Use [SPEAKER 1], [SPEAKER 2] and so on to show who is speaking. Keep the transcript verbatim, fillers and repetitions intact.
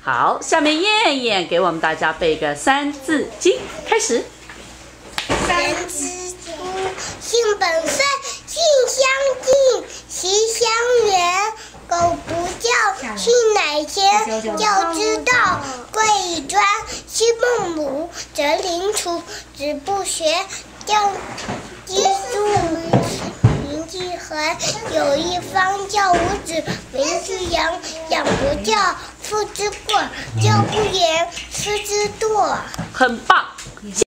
[SPEAKER 1] 好，下面燕燕给我们大家背个《三字经》，开始。
[SPEAKER 2] 三字经，性本善，性相近，习相远。苟不教，性乃迁。教之道，贵以专。昔孟母，择邻处，子不学，教鸡黍。名俱焚，有一方，教五子，名俱扬。养不教，父之过；教不严，师之惰。
[SPEAKER 1] 很棒。